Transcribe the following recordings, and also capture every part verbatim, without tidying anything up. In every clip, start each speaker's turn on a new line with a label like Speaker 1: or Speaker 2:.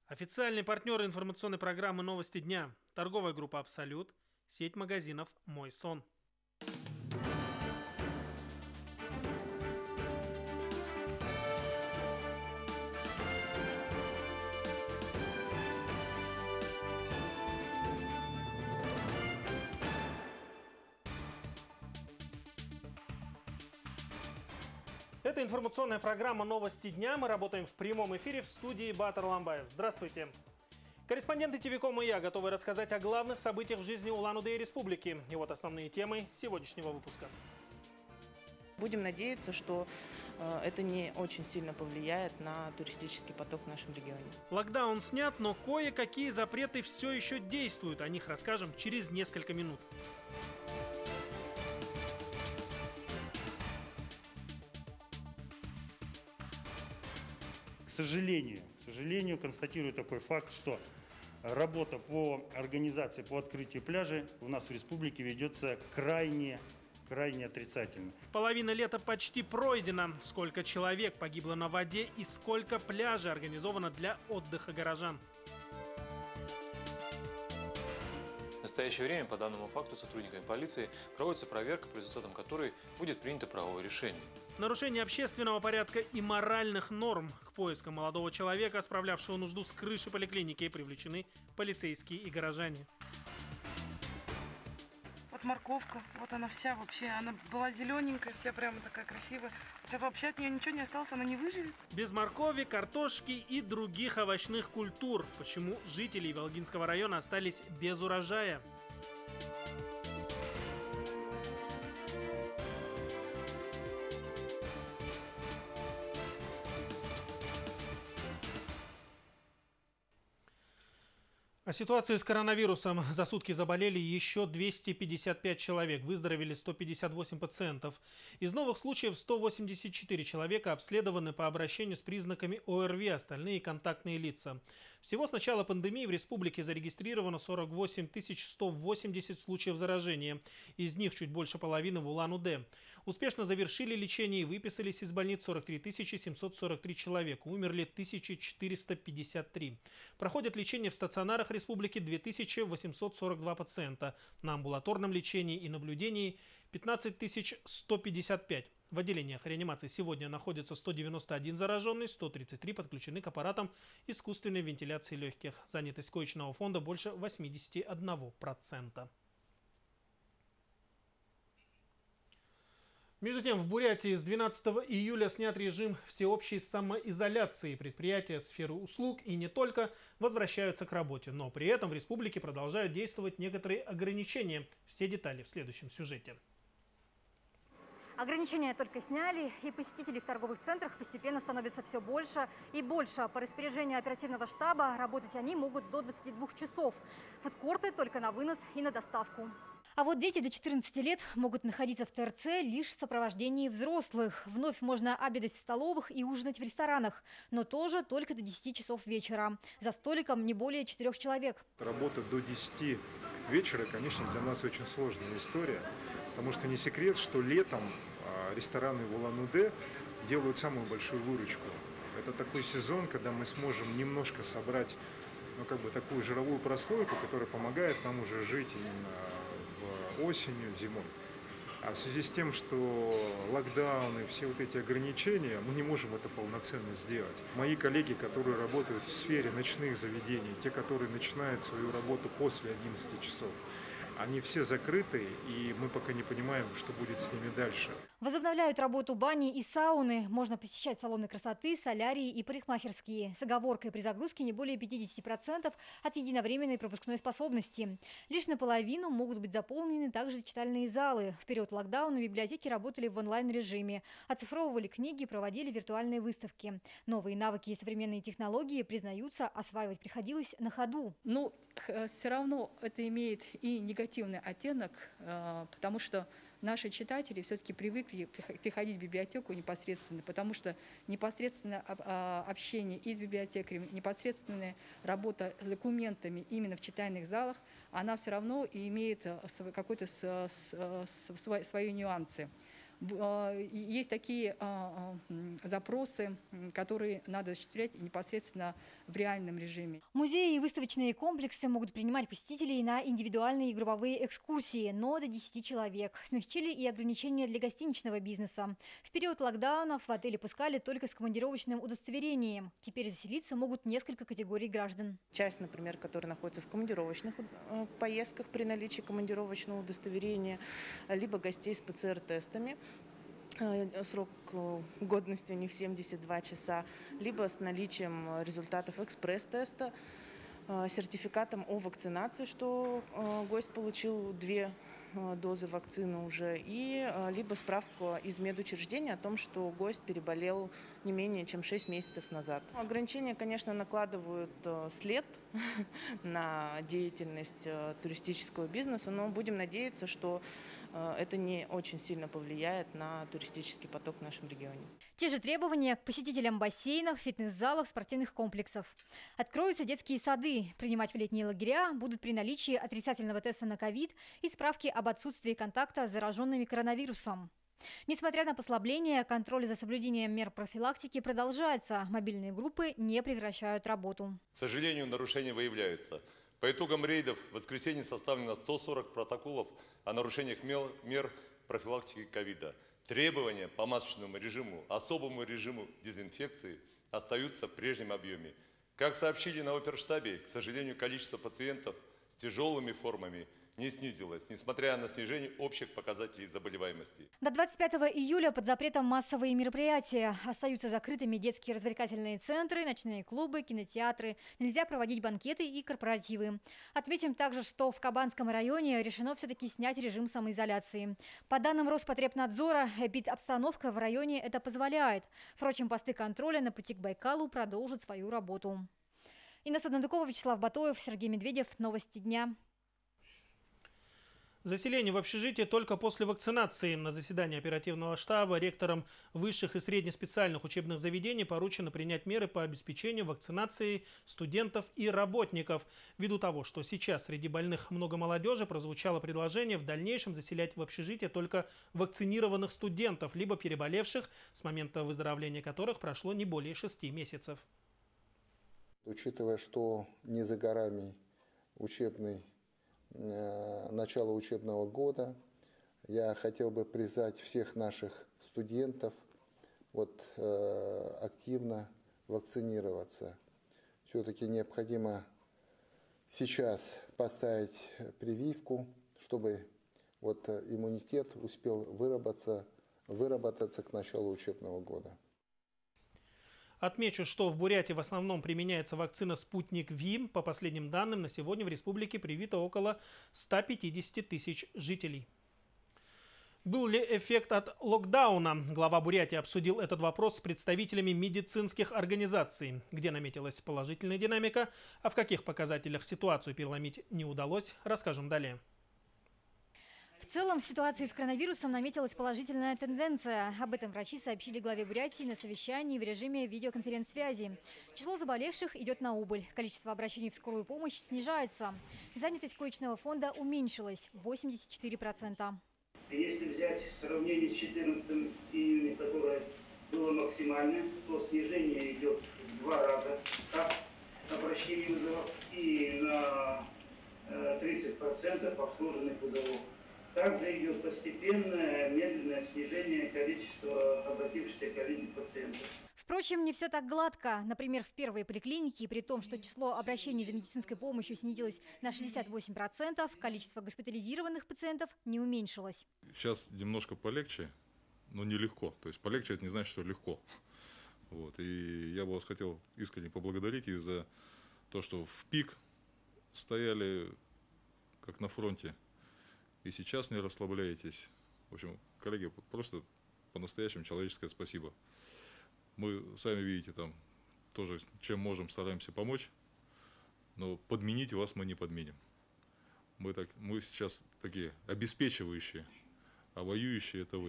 Speaker 1: Официальный партнер информационной программы «Новости дня» – торговая группа «Абсолют», сеть магазинов «Мой сон». Это информационная программа «Новости дня». Мы работаем в прямом эфире в студии Батар Ламбаев. Здравствуйте. Корреспонденты ТВКом и я готовы рассказать о главных событиях в жизни Улан-Удэ и республики. И вот основные темы сегодняшнего выпуска.
Speaker 2: Будем надеяться, что э, это не очень сильно повлияет на туристический поток в нашем регионе.
Speaker 1: Локдаун снят, но кое-какие запреты все еще действуют. О них расскажем через несколько минут.
Speaker 3: К сожалению, к сожалению, констатирую такой факт, что работа по организации, по открытию пляжей у нас в республике ведется крайне, крайне отрицательно.
Speaker 1: Половина лета почти пройдена. Сколько человек погибло на воде и сколько пляжей организовано для отдыха горожан.
Speaker 4: В настоящее время по данному факту сотрудниками полиции проводится проверка, по результатам которой будет принято правовое решение.
Speaker 1: Нарушение общественного порядка и моральных норм. К поискам молодого человека, справлявшего нужду с крыши поликлиники, привлечены полицейские и горожане.
Speaker 5: Вот морковка, вот она вся вообще, она была зелененькая, вся прямо такая красивая. Сейчас вообще от нее ничего не осталось, она не выживет.
Speaker 1: Без моркови, картошки и других овощных культур. Почему жители Волгинского района остались без урожая? О ситуации с коронавирусом. За сутки заболели еще двести пятьдесят пять человек, выздоровели сто пятьдесят восемь пациентов. Из новых случаев сто восемьдесят четыре человека обследованы по обращению с признаками О Р Ви, остальные контактные лица. Всего с начала пандемии в республике зарегистрировано сорок восемь тысяч сто восемьдесят случаев заражения. Из них чуть больше половины в Улан-Удэ. Успешно завершили лечение и выписались из больниц сорок три тысячи семьсот сорок три человека. Умерли тысяча четыреста пятьдесят три. Проходят лечение в стационарах республики две тысячи восемьсот сорок два пациента. На амбулаторном лечении и наблюдении пятнадцать тысяч сто пятьдесят пять. В отделениях реанимации сегодня находится сто девяносто один зараженный, сто тридцать три подключены к аппаратам искусственной вентиляции легких. Занятость коечного фонда больше восьмидесяти одного процента. Между тем, в Бурятии с двенадцатого июля снят режим всеобщей самоизоляции. Предприятия сферы услуг и не только возвращаются к работе. Но при этом в республике продолжают действовать некоторые ограничения. Все детали в следующем сюжете.
Speaker 6: Ограничения только сняли, и посетителей в торговых центрах постепенно становится все больше и больше. По распоряжению оперативного штаба работать они могут до двадцати двух часов. Фудкорты только на вынос и на доставку. А вот дети до четырнадцати лет могут находиться в Т Р Ц лишь в сопровождении взрослых. Вновь можно обедать в столовых и ужинать в ресторанах, но тоже только до десяти часов вечера. За столиком не более четырех человек.
Speaker 7: Работа до десяти вечера, конечно, для нас очень сложная история, потому что не секрет, что летом рестораны в Улан-Удэ делают самую большую выручку. Это такой сезон, когда мы сможем немножко собрать, ну, как бы такую жировую прослойку, которая помогает нам уже жить именно в осенью, зимой. А в связи с тем, что локдауны, все вот эти ограничения, мы не можем это полноценно сделать. Мои коллеги, которые работают в сфере ночных заведений, те, которые начинают свою работу после одиннадцати часов, они все закрыты, и мы пока не понимаем, что будет с ними дальше.
Speaker 6: Возобновляют работу бани и сауны. Можно посещать салоны красоты, солярии и парикмахерские. С оговоркой при загрузке не более пятидесяти процентов от единовременной пропускной способности. Лишь наполовину могут быть заполнены также читальные залы. В период локдауна библиотеки работали в онлайн-режиме. Оцифровывали книги, проводили виртуальные выставки. Новые навыки и современные технологии, признаются, осваивать приходилось на ходу.
Speaker 8: Ну, все равно это имеет и негативный оттенок, потому что наши читатели все-таки привыкли приходить в библиотеку непосредственно, потому что непосредственное общение и с библиотекарем, непосредственная работа с документами именно в читальных залах, она все равно имеет какой-то свои нюансы. Есть такие запросы, которые надо осуществлять непосредственно в реальном режиме.
Speaker 6: Музеи и выставочные комплексы могут принимать посетителей на индивидуальные групповые экскурсии, но до десяти человек. Смягчили и ограничения для гостиничного бизнеса. В период локдаунов в отели пускали только с командировочным удостоверением. Теперь заселиться могут несколько категорий граждан.
Speaker 2: Часть, например, которая находится в командировочных поездках при наличии командировочного удостоверения, либо гостей с ПЦР-тестами. Срок годности у них семьдесят два часа, либо с наличием результатов экспресс-теста, сертификатом о вакцинации, что гость получил две дозы вакцины уже, и либо справку из медучреждения о том, что гость переболел не менее чем шесть месяцев назад. Ограничения, конечно, накладывают след на деятельность туристического бизнеса, но будем надеяться, что это не очень сильно повлияет на туристический поток в нашем регионе.
Speaker 6: Те же требования к посетителям бассейнов, фитнес-залов, спортивных комплексов. Откроются детские сады. Принимать в летние лагеря будут при наличии отрицательного теста на ковид и справки об отсутствии контакта с зараженными коронавирусом. Несмотря на послабление, контроль за соблюдением мер профилактики продолжается. Мобильные группы не прекращают работу.
Speaker 9: К сожалению, нарушения выявляются. По итогам рейдов в воскресенье составлено сто сорок протоколов о нарушениях мер профилактики ковида. Требования по масочному режиму, особому режиму дезинфекции остаются в прежнем объеме. Как сообщили на оперштабе, к сожалению, количество пациентов с тяжелыми формами не снизилось, несмотря на снижение общих показателей заболеваемости.
Speaker 6: До двадцать пятого июля под запретом массовые мероприятия. Остаются закрытыми детские развлекательные центры, ночные клубы, кинотеатры. Нельзя проводить банкеты и корпоративы. Отметим также, что в Кабанском районе решено все-таки снять режим самоизоляции. По данным Роспотребнадзора, эпидобстановка в районе это позволяет. Впрочем, посты контроля на пути к Байкалу продолжат свою работу. Инна Саднадукова, Вячеслав Батоев, Сергей Медведев. Новости дня.
Speaker 1: Заселение в общежитие только после вакцинации. На заседании оперативного штаба ректорам высших и среднеспециальных учебных заведений поручено принять меры по обеспечению вакцинации студентов и работников. Ввиду того, что сейчас среди больных много молодежи, прозвучало предложение в дальнейшем заселять в общежитие только вакцинированных студентов, либо переболевших, с момента выздоровления которых прошло не более шести месяцев.
Speaker 10: Учитывая, что не за горами учебный начала учебного года, я хотел бы призвать всех наших студентов вот, э, активно вакцинироваться. Все-таки необходимо сейчас поставить прививку, чтобы вот, иммунитет успел выработаться, выработаться к началу учебного года.
Speaker 1: Отмечу, что в Бурятии в основном применяется вакцина «Спутник Ви». По последним данным, на сегодня в республике привито около ста пятидесяти тысяч жителей. Был ли эффект от локдауна? Глава Бурятии обсудил этот вопрос с представителями медицинских организаций. Где наметилась положительная динамика, а в каких показателях ситуацию переломить не удалось, расскажем далее.
Speaker 6: В целом, в ситуации с коронавирусом наметилась положительная тенденция. Об этом врачи сообщили главе Бурятии на совещании в режиме видеоконференц-связи. Число заболевших идет на убыль. Количество обращений в скорую помощь снижается. Занятость коечного фонда уменьшилась – восемьдесят четыре процента.
Speaker 11: Если взять сравнение с четырнадцатым июня, которое было максимальное, то снижение идет в два раза как обращение вызовов и на тридцать процентов обслуженных вызовов. Также идет постепенное, медленное снижение количества обратившихся ковидных пациентов.
Speaker 6: Впрочем, не все так гладко. Например, в первой поликлинике, при том, что число обращений за медицинской помощью снизилось на шестьдесят восемь процентов, количество госпитализированных пациентов не уменьшилось.
Speaker 12: Сейчас немножко полегче, но нелегко. То есть полегче – это не значит, что легко. Вот. И я бы вас хотел искренне поблагодарить и за то, что в пик стояли как на фронте. И сейчас не расслабляетесь. В общем, коллеги, просто по-настоящему человеческое спасибо. Мы, сами видите, там тоже чем можем, стараемся помочь, но подменить вас мы не подменим. Мы, так, мы сейчас такие обеспечивающие, а воюющие – это вы.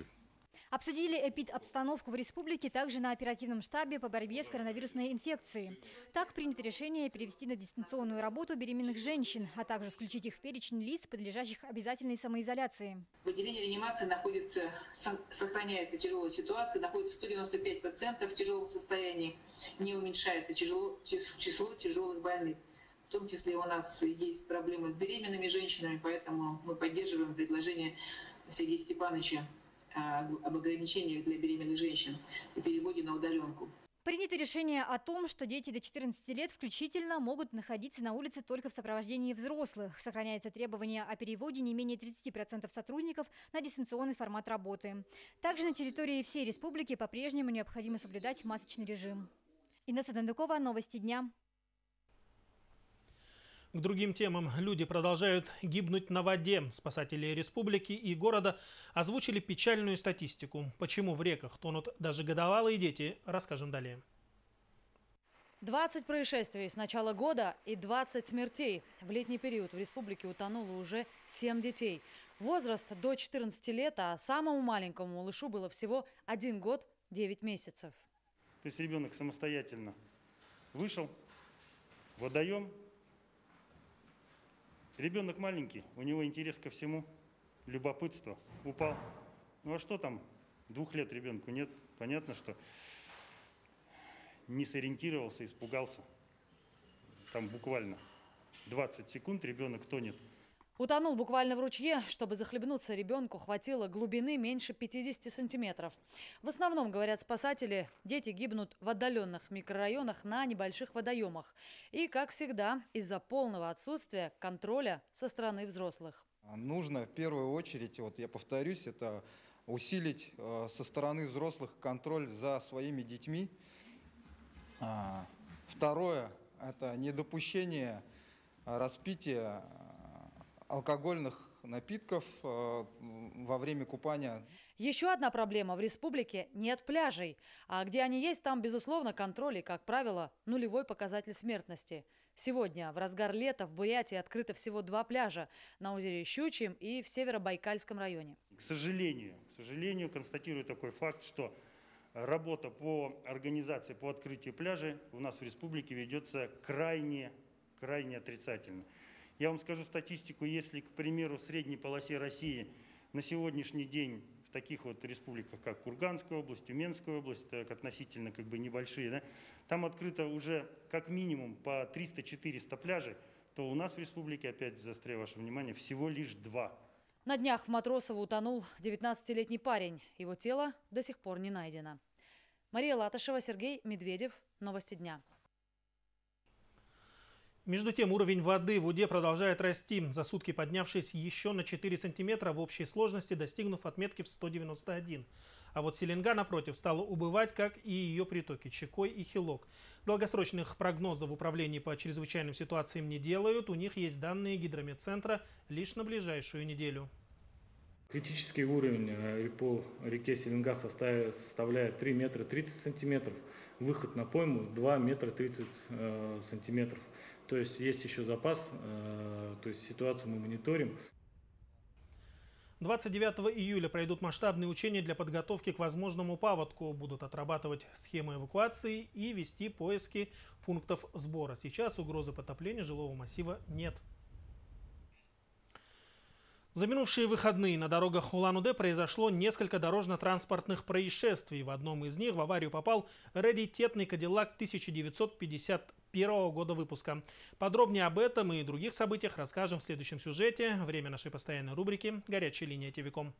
Speaker 6: Обсудили эпид-обстановку в республике также на оперативном штабе по борьбе с коронавирусной инфекцией. Так принято решение перевести на дистанционную работу беременных женщин, а также включить их в перечень лиц, подлежащих обязательной самоизоляции.
Speaker 13: В отделении реанимации находится, сохраняется тяжелая ситуация, находится сто девяносто пять пациентов в тяжелом состоянии, не уменьшается тяжело, число тяжелых больных. В том числе у нас есть проблемы с беременными женщинами, поэтому мы поддерживаем предложение Сергея Степановича об ограничениях для беременных женщин и переводе на удаленку.
Speaker 6: Принято решение о том, что дети до четырнадцати лет включительно могут находиться на улице только в сопровождении взрослых. Сохраняется требование о переводе не менее тридцати процентов сотрудников на дистанционный формат работы. Также на территории всей республики по-прежнему необходимо соблюдать масочный режим. Инесса Дондукова, новости дня.
Speaker 1: К другим темам. Люди продолжают гибнуть на воде. Спасатели республики и города озвучили печальную статистику. Почему в реках тонут даже годовалые дети, расскажем далее.
Speaker 14: двадцать происшествий с начала года и двадцать смертей. В летний период в республике утонуло уже семь детей. Возраст до четырнадцати лет, а самому маленькому малышу было всего один год девять месяцев.
Speaker 3: То есть ребенок самостоятельно вышел, водоем. Ребенок маленький, у него интерес ко всему, любопытство, упал. Ну а что там, двух лет ребенку нет, понятно, что не сориентировался, испугался. Там буквально двадцать секунд ребенок тонет.
Speaker 14: Утонул буквально в ручье. Чтобы захлебнуться, ребенку хватило глубины меньше пятидесяти сантиметров. В основном, говорят спасатели, дети гибнут в отдаленных микрорайонах на небольших водоемах. И, как всегда, из-за полного отсутствия контроля со стороны взрослых.
Speaker 15: Нужно в первую очередь, вот я повторюсь, это усилить э, со стороны взрослых контроль за своими детьми. А, второе – это недопущение распития алкогольных напитков э, во время купания.
Speaker 14: Еще одна проблема. В республике нет пляжей. А где они есть, там, безусловно, контроль и, как правило, нулевой показатель смертности. Сегодня, в разгар лета, в Бурятии открыто всего два пляжа – на озере Щучьем и в Северобайкальском районе.
Speaker 3: К сожалению, к сожалению, констатирую такой факт, что работа по организации, по открытию пляжей у нас в республике ведется крайне, крайне отрицательно. Я вам скажу статистику, если, к примеру, в средней полосе России на сегодняшний день в таких вот республиках, как Курганская область, Тюменская область, так относительно как бы небольшие, да, там открыто уже как минимум по триста-четыреста пляжей, то у нас в республике, опять заостряю ваше внимание, всего лишь два.
Speaker 14: На днях в Матросово утонул девятнадцатилетний парень. Его тело до сих пор не найдено. Мария Латышева, Сергей Медведев. Новости дня.
Speaker 1: Между тем, уровень воды в Уде продолжает расти, за сутки поднявшись еще на четыре сантиметра в общей сложности, достигнув отметки в сто девяносто один. А вот Селенга, напротив, стала убывать, как и ее притоки Чекой и Хилок. Долгосрочных прогнозов в управлении по чрезвычайным ситуациям не делают, у них есть данные гидрометцентра лишь на ближайшую неделю.
Speaker 16: Критический уровень по реке Селенга составляет три метра тридцать сантиметров, выход на пойму два метра тридцать сантиметров. То есть есть еще запас, то есть ситуацию мы мониторим.
Speaker 1: двадцать девятого июля пройдут масштабные учения для подготовки к возможному паводку. Будут отрабатывать схемы эвакуации и вести поиски пунктов сбора. Сейчас угрозы потопления жилого массива нет. За минувшие выходные на дорогах Улан-Удэ произошло несколько дорожно-транспортных происшествий. В одном из них в аварию попал раритетный Кадиллак тысяча девятьсот пятьдесят первого года выпуска. Подробнее об этом и других событиях расскажем в следующем сюжете. Время нашей постоянной рубрики «Горячая линия ТВКом».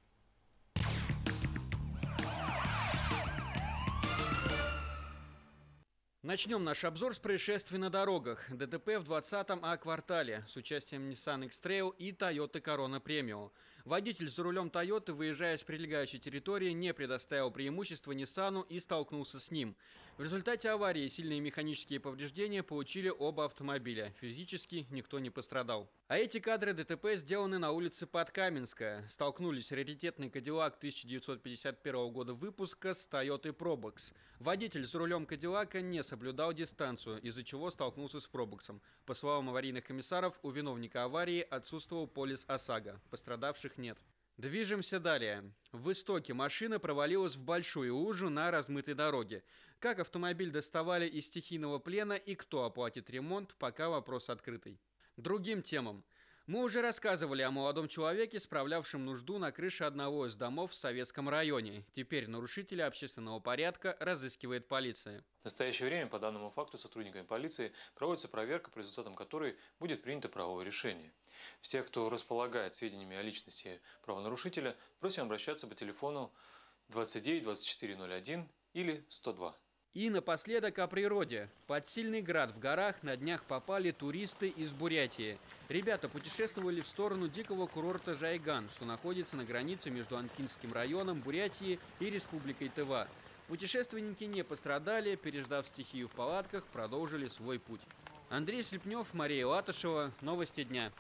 Speaker 17: Начнем наш обзор с происшествий на дорогах. ДТП в двадцатом А-квартале с участием Nissan X-Trail и Toyota Corona Premio. Водитель за рулем Toyota, выезжая с прилегающей территории, не предоставил преимущества Nissan и столкнулся с ним. В результате аварии сильные механические повреждения получили оба автомобиля. Физически никто не пострадал. А эти кадры ДТП сделаны на улице Подкаменская. Столкнулись раритетный Кадиллак тысяча девятьсот пятьдесят первого года выпуска с Toyota Probox. Водитель за рулем Кадиллака не соблюдал дистанцию, из-за чего столкнулся с Пробоксом. По словам аварийных комиссаров, у виновника аварии отсутствовал полис ОСАГО. Пострадавших нет. Движемся далее. В Истоке машина провалилась в большую лужу на размытой дороге. Как автомобиль доставали из стихийного плена и кто оплатит ремонт, пока вопрос открытый. Другим темам. Мы уже рассказывали о молодом человеке, справлявшем нужду на крыше одного из домов в Советском районе. Теперь нарушителя общественного порядка разыскивает полиция.
Speaker 4: В настоящее время по данному факту сотрудниками полиции проводится проверка, по результатам которой будет принято правовое решение. Всех, кто располагает сведениями о личности правонарушителя, просим обращаться по телефону двадцать девять двадцать четыре ноль один или сто два.
Speaker 17: И напоследок о природе. Под сильный град в горах на днях попали туристы из Бурятии. Ребята путешествовали в сторону дикого курорта Жайган, что находится на границе между Анкинским районом Бурятии и Республикой Тыва. Путешественники не пострадали, переждав стихию в палатках, продолжили свой путь. Андрей Слепнев, Мария Латышева. Новости дня.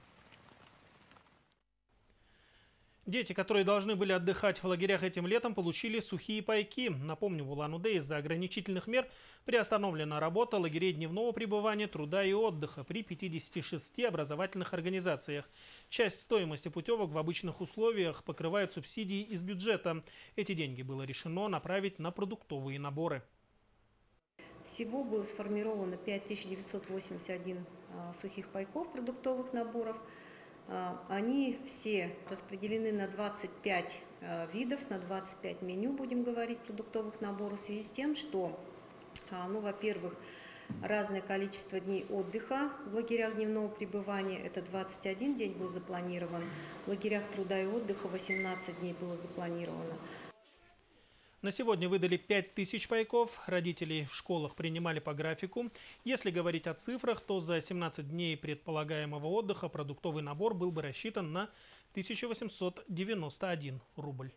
Speaker 1: Дети, которые должны были отдыхать в лагерях этим летом, получили сухие пайки. Напомню, в Улан-Удэ из-за ограничительных мер приостановлена работа лагерей дневного пребывания, труда и отдыха при пятидесяти шести образовательных организациях. Часть стоимости путевок в обычных условиях покрывают субсидии из бюджета. Эти деньги было решено направить на продуктовые наборы.
Speaker 18: Всего было сформировано пять тысяч девятьсот восемьдесят один сухих пайков продуктовых наборов. Они все распределены на двадцать пять видов, на двадцать пять меню, будем говорить, продуктовых наборов, в связи с тем, что, ну, во-первых, разное количество дней отдыха в лагерях дневного пребывания, это двадцать один день был запланирован, в лагерях труда и отдыха восемнадцать дней было запланировано.
Speaker 1: На сегодня выдали пять тысяч пайков. Родители в школах принимали по графику. Если говорить о цифрах, то за семнадцать дней предполагаемого отдыха продуктовый набор был бы рассчитан на тысячу восемьсот девяносто один рубль.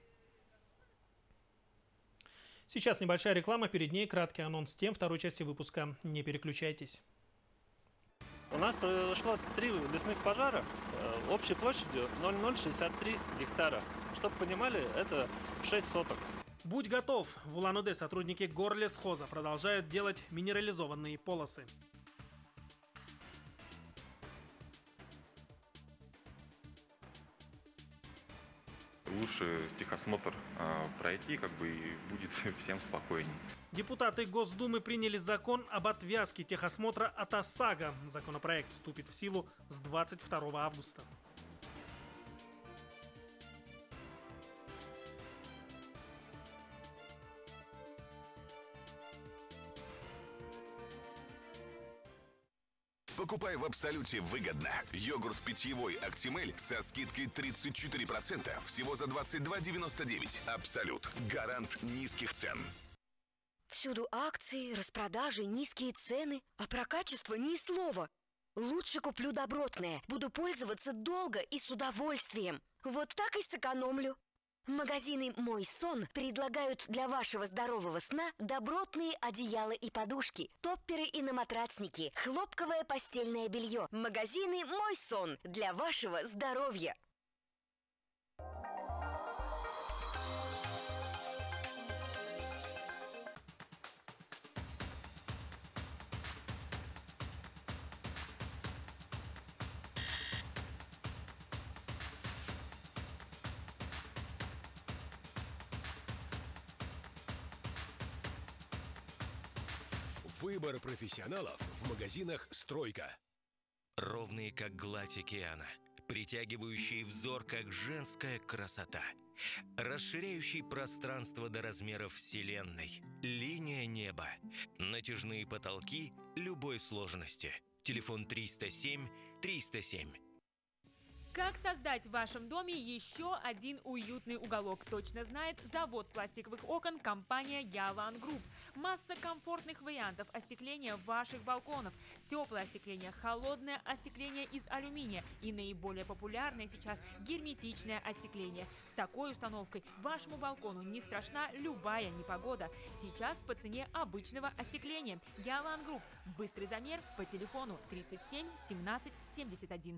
Speaker 1: Сейчас небольшая реклама, перед ней краткий анонс тем второй части выпуска. Не переключайтесь.
Speaker 19: У нас произошло три лесных пожара общей площадью ноль целых шестьдесят три гектара. Чтобы понимали, это шесть соток.
Speaker 1: Будь готов! В Улан-Удэ сотрудники Горлесхоза продолжают делать минерализованные полосы.
Speaker 20: Лучше техосмотр э, пройти, как бы, и будет всем спокойней.
Speaker 1: Депутаты Госдумы приняли закон об отвязке техосмотра от ОСАГО. Законопроект вступит в силу с двадцать второго августа.
Speaker 21: Покупай в Абсолюте выгодно. Йогурт питьевой «Актимель» со скидкой тридцать четыре процента всего за двадцать два девяносто девять. Абсолют. Гарант низких цен.
Speaker 22: Всюду акции, распродажи, низкие цены. А про качество ни слова. Лучше куплю добротное. Буду пользоваться долго и с удовольствием. Вот так и сэкономлю. Магазины «Мой сон» предлагают для вашего здорового сна добротные одеяла и подушки, топперы и наматрацники, хлопковое постельное белье. Магазины «Мой сон» для вашего здоровья.
Speaker 23: Выбор профессионалов в магазинах «Стройка».
Speaker 24: Ровные, как гладь океана, притягивающие взор, как женская красота, расширяющий пространство до размеров Вселенной, линия неба, натяжные потолки любой сложности. Телефон триста семь триста семь.
Speaker 25: Как создать в вашем доме еще один уютный уголок, точно знает завод пластиковых окон компания Ялан Групп. Масса комфортных вариантов остекления ваших балконов. Теплое остекление, холодное остекление из алюминия и наиболее популярное сейчас герметичное остекление. С такой установкой вашему балкону не страшна любая непогода. Сейчас по цене обычного остекления. Ялан Групп. Быстрый замер по телефону тридцать семь семнадцать семьдесят один.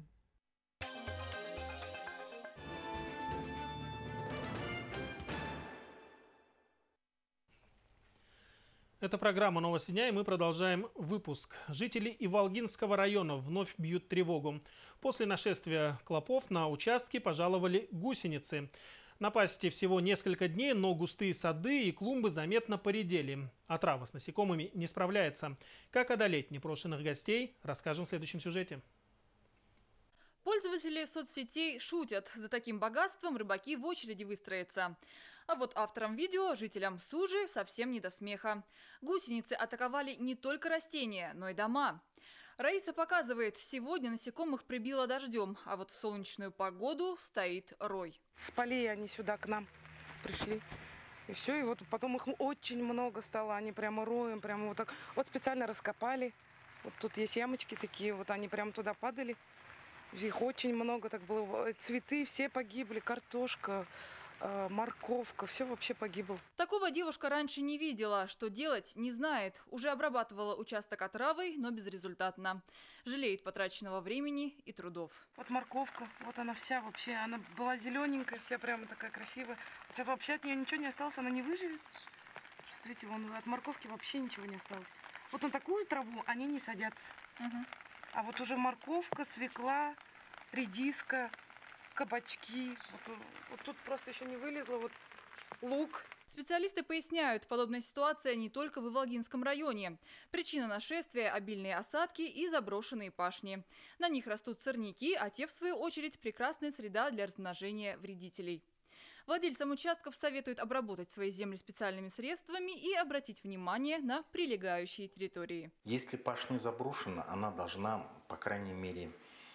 Speaker 1: Это программа «Новости дня», и мы продолжаем выпуск. Жители Иволгинского района вновь бьют тревогу. После нашествия клопов на участке пожаловали гусеницы. На пасеке всего несколько дней, но густые сады и клумбы заметно поредели. Отрава с насекомыми не справляется. Как одолеть непрошенных гостей, расскажем в следующем сюжете.
Speaker 2: Пользователи соцсетей шутят. За таким богатством рыбаки в очереди выстроятся. А вот авторам видео, жителям Сужи, совсем не до смеха. Гусеницы атаковали не только растения, но и дома. Раиса показывает, сегодня насекомых прибило дождем, а вот в солнечную погоду стоит рой.
Speaker 5: С полей они сюда к нам пришли. И все, и вот потом их очень много стало, они прямо роем, прямо вот так. Вот специально раскопали. Вот тут есть ямочки такие, вот они прямо туда падали. Их очень много так было. Цветы все погибли, картошка, морковка, все вообще погибло.
Speaker 2: Такого девушка раньше не видела. Что делать, не знает. Уже обрабатывала участок отравой, но безрезультатно. Жалеет потраченного времени и трудов.
Speaker 5: Вот морковка, вот она вся вообще, она была зелененькая, вся прямо такая красивая. Сейчас вообще от нее ничего не осталось, она не выживет. Смотрите, вон от морковки вообще ничего не осталось. Вот на такую траву они не садятся. Угу. А вот уже морковка, свекла, редиска, кабачки. Вот, вот тут просто еще не вылезло. Вот лук.
Speaker 2: Специалисты поясняют, подобная ситуация не только в Иволгинском районе. Причина нашествия – обильные осадки и заброшенные пашни. На них растут сорняки, а те, в свою очередь, прекрасная среда для размножения вредителей. Владельцам участков советуют обработать свои земли специальными средствами и обратить внимание на прилегающие территории.
Speaker 7: Если пашня заброшена, она должна, по крайней мере,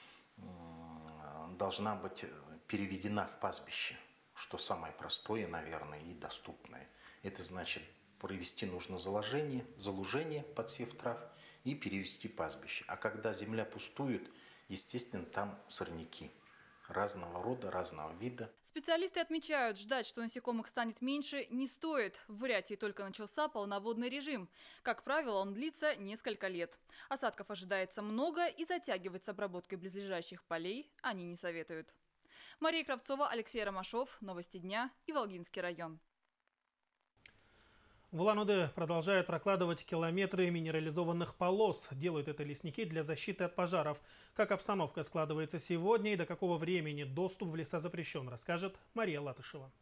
Speaker 7: должна быть переведена в пастбище, что самое простое, наверное, и доступное. Это значит, провести нужно заложение, залужение, подсев трав и перевести пастбище. А когда земля пустует, естественно, там сорняки разного рода, разного вида.
Speaker 2: Специалисты отмечают, ждать, что насекомых станет меньше, не стоит. В Бурятии только начался полноводный режим. Как правило, он длится несколько лет. Осадков ожидается много, и затягивать с обработкой близлежащих полей они не советуют. Мария Кравцова, Алексей Ромашов. Новости дня. Иволгинский район.
Speaker 1: В Улан-Удэ продолжают прокладывать километры минерализованных полос. Делают это лесники для защиты от пожаров. Как обстановка складывается сегодня и до какого времени доступ в леса запрещен, расскажет Мария Латышева.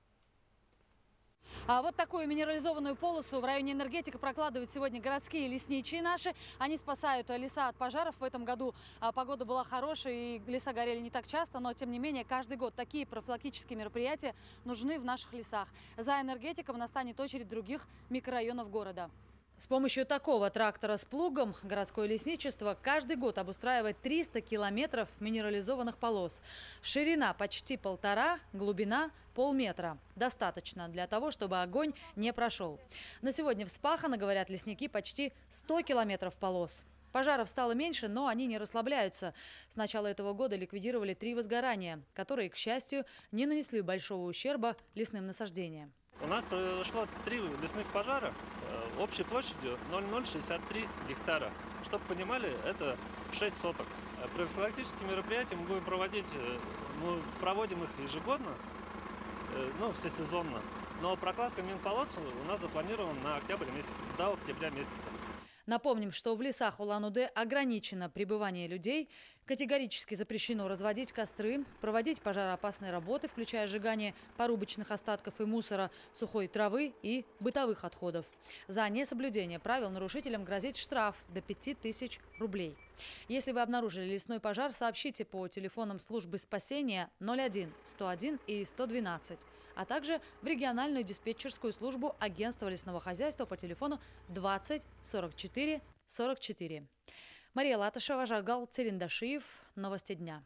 Speaker 14: А вот такую минерализованную полосу в районе Энергетика прокладывают сегодня городские лесничие наши. Они спасают леса от пожаров. В этом году погода была хорошая и леса горели не так часто, но тем не менее каждый год такие профилактические мероприятия нужны в наших лесах. За Энергетиком настанет очередь других микрорайонов города. С помощью такого трактора с плугом городское лесничество каждый год обустраивает триста километров минерализованных полос. Ширина почти полтора, глубина полметра. Достаточно для того, чтобы огонь не прошел. На сегодня вспахано, говорят лесники, почти сто километров полос. Пожаров стало меньше, но они не расслабляются. С начала этого года ликвидировали три возгорания, которые, к счастью, не нанесли большого ущерба лесным насаждениям.
Speaker 19: У нас произошло три лесных пожара общей площадью ноль целых шестьдесят три гектара. Чтобы понимали, это шесть соток. Профилактические мероприятия мы будем проводить, мы проводим их ежегодно, ну, всесезонно. Но прокладка минполос у нас запланирована на октябрь месяц, до октября месяца.
Speaker 14: Напомним, что в лесах Улан-Удэ ограничено пребывание людей, категорически запрещено разводить костры, проводить пожароопасные работы, включая сжигание порубочных остатков и мусора, сухой травы и бытовых отходов. За несоблюдение правил нарушителям грозит штраф до пяти тысяч рублей. Если вы обнаружили лесной пожар, сообщите по телефонам службы спасения ноль один сто один и сто двенадцать. А также в региональную диспетчерскую службу агентства лесного хозяйства по телефону двадцать сорок четыре сорок четыре. Мария Латышева, Жагал Цериндашиев. Новости дня.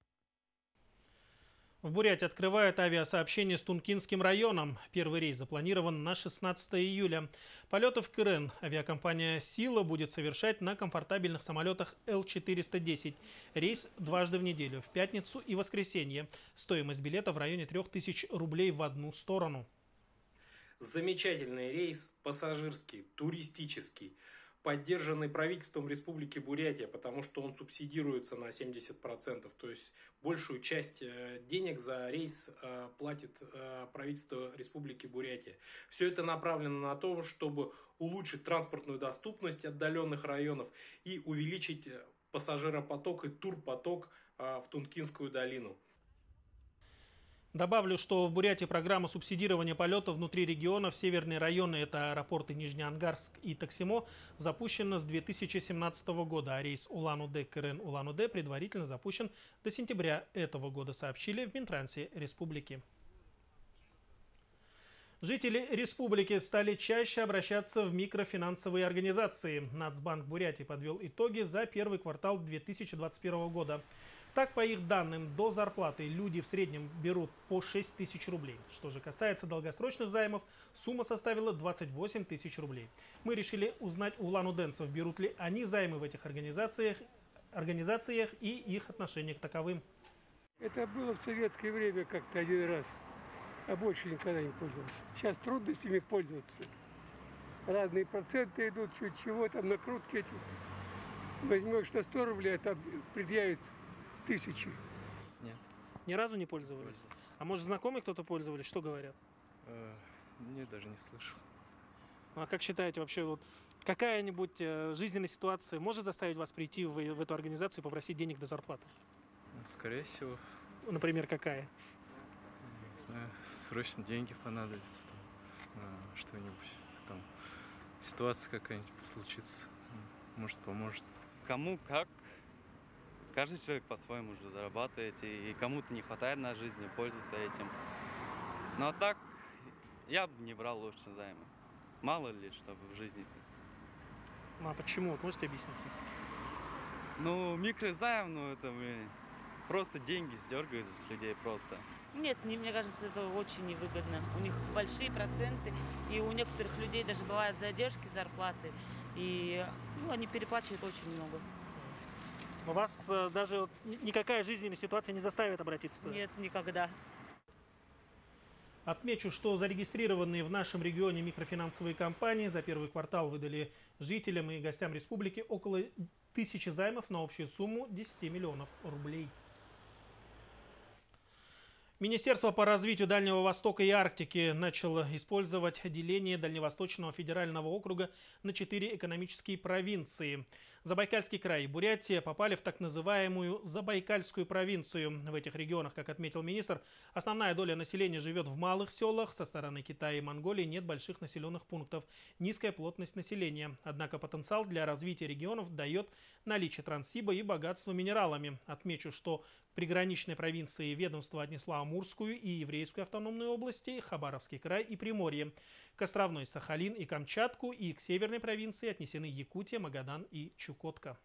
Speaker 1: В Бурятии открывают авиасообщение с Тункинским районом. Первый рейс запланирован на шестнадцатое июля. Полеты в Кырын авиакомпания «Сила» будет совершать на комфортабельных самолетах Эл четыреста десять. Рейс дважды в неделю, в пятницу и воскресенье. Стоимость билета в районе трёх тысяч рублей в одну сторону.
Speaker 8: Замечательный рейс, пассажирский, туристический. поддержанный правительством Республики Бурятия, потому что он субсидируется на семьдесят процентов. То есть большую часть денег за рейс платит правительство Республики Бурятия. Все это направлено на то, чтобы улучшить транспортную доступность отдаленных районов и увеличить пассажиропоток и турпоток в Тункинскую долину.
Speaker 1: Добавлю, что в Бурятии программа субсидирования полетов внутри регионов северные районы, это аэропорты Нижнеангарск и Таксимо, запущена с две тысячи семнадцатого года, а рейс Улан-Удэ Кырын Улан-Удэ предварительно запущен до сентября этого года, сообщили в Минтрансе республики. Жители республики стали чаще обращаться в микрофинансовые организации. Нацбанк Бурятии подвел итоги за первый квартал две тысячи двадцать первого года. Так, по их данным, до зарплаты люди в среднем берут по шесть тысяч рублей. Что же касается долгосрочных займов, сумма составила двадцать восемь тысяч рублей. Мы решили узнать у улан-удэнцев, берут ли они займы в этих организациях, организациях и их отношение к таковым.
Speaker 9: Это было в советское время как-то один раз, а больше никогда не пользовался. Сейчас трудно с ними пользоваться. Разные проценты идут, чуть чего, там накрутки эти. Возьмешь на сто рублей, а там предъявится тысячи.
Speaker 1: Нет. Ни разу не пользовались? А может, знакомые кто-то пользовались? Что говорят?
Speaker 10: Э, нет, даже не слышал.
Speaker 1: А как считаете, вообще вот какая-нибудь э, жизненная ситуация может заставить вас прийти в, в эту организацию и попросить денег до зарплаты?
Speaker 10: Скорее всего.
Speaker 1: Например, какая?
Speaker 10: Не знаю, срочно деньги понадобятся, там, на что-нибудь, там, ситуация какая-нибудь случится, может, поможет.
Speaker 11: Кому как. Каждый человек по-своему уже зарабатывает, и кому-то не хватает на жизнь, и пользуется этим. Но так я бы не брал лучше займы. Мало ли, чтобы в жизни-то.
Speaker 1: Ну а почему? Вот можете объяснить?
Speaker 11: Ну, микрозайм, ну это, блин, просто деньги сдергают с людей просто.
Speaker 12: Нет, мне кажется, это очень невыгодно. У них большие проценты, и у некоторых людей даже бывают задержки зарплаты, и ну, они переплачивают очень много.
Speaker 1: Но вас э, даже вот, никакая жизненная ситуация не заставит обратиться туда?
Speaker 12: Нет, никогда.
Speaker 1: Отмечу, что зарегистрированные в нашем регионе микрофинансовые компании за первый квартал выдали жителям и гостям республики около тысячи займов на общую сумму десять миллионов рублей. Министерство по развитию Дальнего Востока и Арктики начало использовать деление Дальневосточного федерального округа на четыре экономические провинции. Забайкальский край и Бурятия попали в так называемую Забайкальскую провинцию. В этих регионах, как отметил министр, основная доля населения живет в малых селах. Со стороны Китая и Монголии нет больших населенных пунктов. Низкая плотность населения. Однако потенциал для развития регионов дает наличие Транссиба и богатство минералами. Отмечу, что приграничные провинции ведомство отнесло Амурскую и Еврейскую автономные области, Хабаровский край и Приморье. К островной Сахалин и Камчатку и к северной провинции отнесены Якутия, Магадан и Чукотка.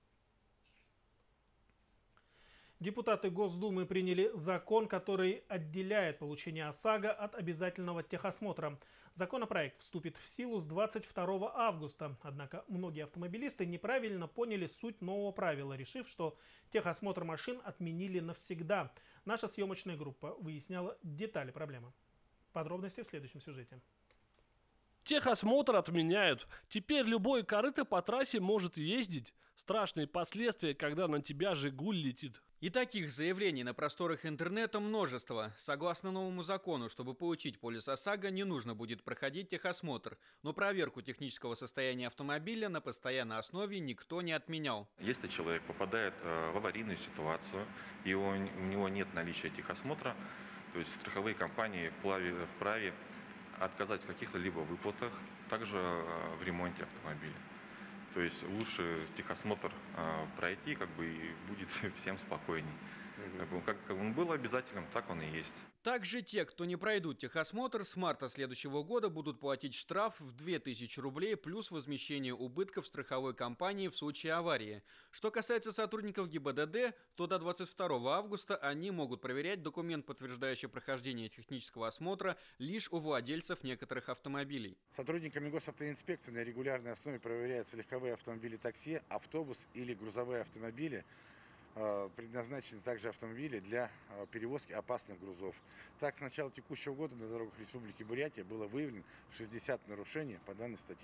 Speaker 1: Депутаты Госдумы приняли закон, который отделяет получение ОСАГО от обязательного техосмотра. Законопроект вступит в силу с двадцать второго августа. Однако многие автомобилисты неправильно поняли суть нового правила, решив, что техосмотр машин отменили навсегда. Наша съемочная группа выясняла детали проблемы. Подробности в следующем сюжете.
Speaker 26: Техосмотр отменяют. Теперь любой корыто по трассе может ездить. Страшные последствия, когда на тебя «Жигуль» летит.
Speaker 17: И таких заявлений на просторах интернета множество. Согласно новому закону, чтобы получить полис ОСАГО, не нужно будет проходить техосмотр. Но проверку технического состояния автомобиля на постоянной основе никто не отменял.
Speaker 20: Если человек попадает в аварийную ситуацию, и он, у него нет наличия техосмотра, то есть страховые компании вправе, вправе отказать в каких-то либо выплатах, также в ремонте автомобиля. То есть лучше техосмотр э, пройти, как бы, и будет всем спокойней. Mm-hmm. Как, как он был обязательным, так он и есть.
Speaker 17: Также те, кто не пройдут техосмотр, с марта следующего года будут платить штраф в две тысячи рублей плюс возмещение убытков страховой компании в случае аварии. Что касается сотрудников ГИБДД, то до двадцать второго августа они могут проверять документ, подтверждающий прохождение технического осмотра, лишь у владельцев некоторых автомобилей.
Speaker 27: Сотрудниками госавтоинспекции на регулярной основе проверяются легковые автомобили такси, автобус или грузовые автомобили. Предназначены также автомобили для перевозки опасных грузов. Так, с начала текущего года на дорогах Республики Бурятия было выявлено шестьдесят нарушений по данной статье.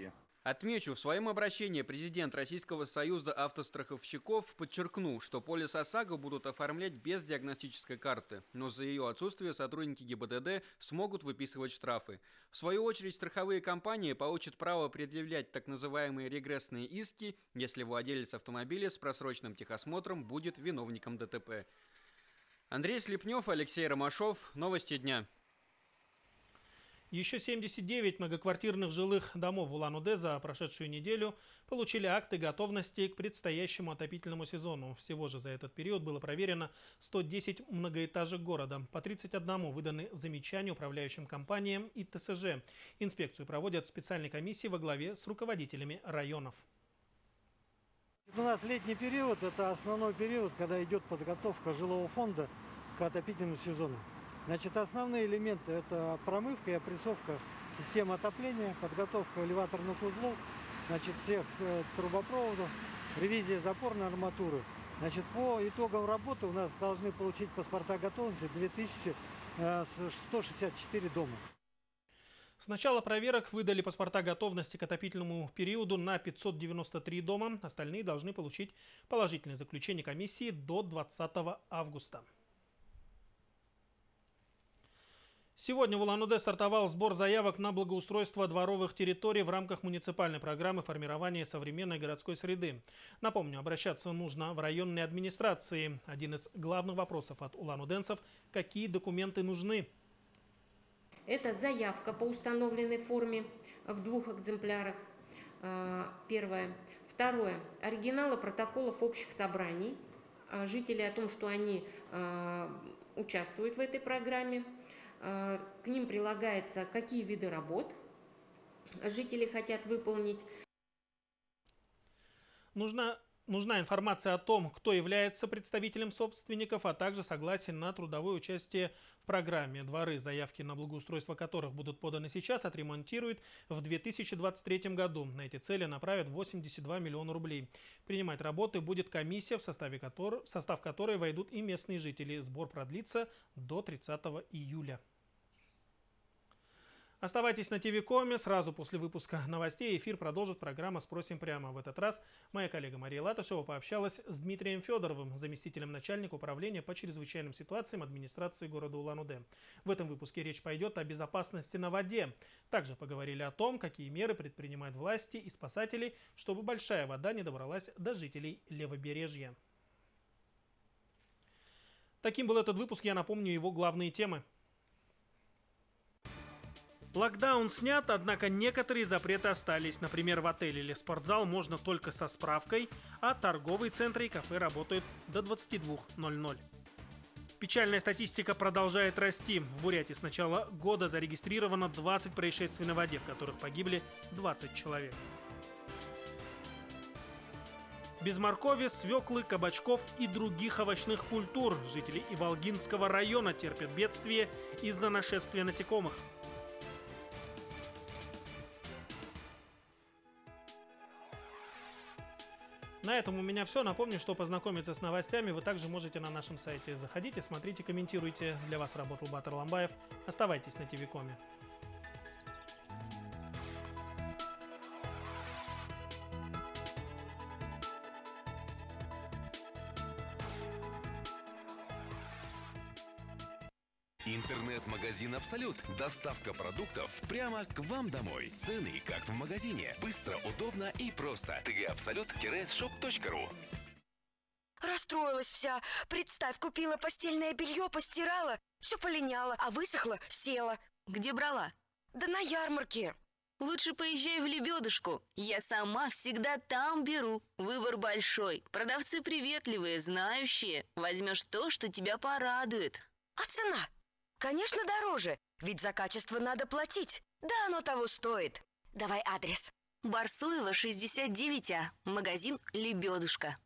Speaker 17: Отмечу, в своем обращении президент Российского союза автостраховщиков подчеркнул, что полис ОСАГО будут оформлять без диагностической карты, но за ее отсутствие сотрудники ГИБДД смогут выписывать штрафы. В свою очередь, страховые компании получат право предъявлять так называемые регрессные иски, если владелец автомобиля с просроченным техосмотром будет виновником ДТП. Андрей Слепнев, Алексей Ромашов. Новости дня.
Speaker 1: Еще семьдесят девять многоквартирных жилых домов в Улан-Удэ за прошедшую неделю получили акты готовности к предстоящему отопительному сезону. Всего же за этот период было проверено сто десять многоэтажек города. По тридцать одному выданы замечания управляющим компаниям и ТСЖ. Инспекцию проводят специальные комиссии во главе с руководителями районов.
Speaker 3: У нас летний период – это основной период, когда идет подготовка жилого фонда к отопительному сезону. Значит, основные элементы – это промывка и опрессовка системы отопления, подготовка элеваторных узлов, значит, всех трубопроводов, ревизия запорной арматуры. Значит, по итогам работы у нас должны получить паспорта готовности две тысячи сто шестьдесят четыре дома.
Speaker 1: С начала проверок выдали паспорта готовности к отопительному периоду на пятьсот девяносто три дома. Остальные должны получить положительное заключение комиссии до двадцатого августа. Сегодня в Улан-Удэ стартовал сбор заявок на благоустройство дворовых территорий в рамках муниципальной программы формирования современной городской среды. Напомню, обращаться нужно в районные администрации. Один из главных вопросов от улан-удэнцев – какие документы нужны?
Speaker 4: Это заявка по установленной форме в двух экземплярах. Первое. Второе. Оригиналы протоколов общих собраний жителей о том, что они участвуют в этой программе. К ним прилагается, какие виды работ жители хотят выполнить.
Speaker 1: Нужна, нужна информация о том, кто является представителем собственников, а также согласие на трудовое участие в программе. Дворы, заявки на благоустройство которых будут поданы сейчас, отремонтируют в две тысячи двадцать третьем году. На эти цели направят восемьдесят два миллиона рублей. Принимать работы будет комиссия, в, составе которой, в состав которой войдут и местные жители. Сбор продлится до тридцатого июля. Оставайтесь на ТВ-коме. Сразу после выпуска новостей эфир продолжит программа «Спросим прямо». В этот раз моя коллега Мария Латышева пообщалась с Дмитрием Федоровым, заместителем начальника управления по чрезвычайным ситуациям администрации города Улан-Удэ. В этом выпуске речь пойдет о безопасности на воде. Также поговорили о том, какие меры предпринимают власти и спасатели, чтобы большая вода не добралась до жителей левобережья. Таким был этот выпуск. Я напомню его главные темы. Локдаун снят, однако некоторые запреты остались. Например, в отеле или спортзал можно только со справкой, а торговые центры и кафе работают до двадцати двух ноль-ноль. Печальная статистика продолжает расти. В Бурятии с начала года зарегистрировано двадцать происшествий на воде, в которых погибли двадцать человек. Без моркови, свеклы, кабачков и других овощных культур жители Иволгинского района терпят бедствие из-за нашествия насекомых. На этом у меня все. Напомню, что познакомиться с новостями вы также можете на нашем сайте. Заходите, смотрите, комментируйте. Для вас работал Батыр Ламбаев. Оставайтесь на ТВ-коме.
Speaker 21: Интернет-магазин «Абсолют». Доставка продуктов прямо к вам домой. Цены, как в магазине. Быстро, удобно и просто. тэ гэ абсолют шоп точка ру.
Speaker 22: Расстроилась вся. Представь, купила постельное белье, постирала. Все полиняло, а высохло, села.
Speaker 6: Где брала?
Speaker 22: Да на ярмарке.
Speaker 6: Лучше поезжай в Лебедушку. Я сама всегда там беру. Выбор большой. Продавцы приветливые, знающие. Возьмешь то, что тебя порадует.
Speaker 22: А цена? Конечно, дороже, ведь за качество надо платить. Да оно того стоит. Давай адрес.
Speaker 6: Барсуева, шестьдесят девять А. Магазин «Лебедушка».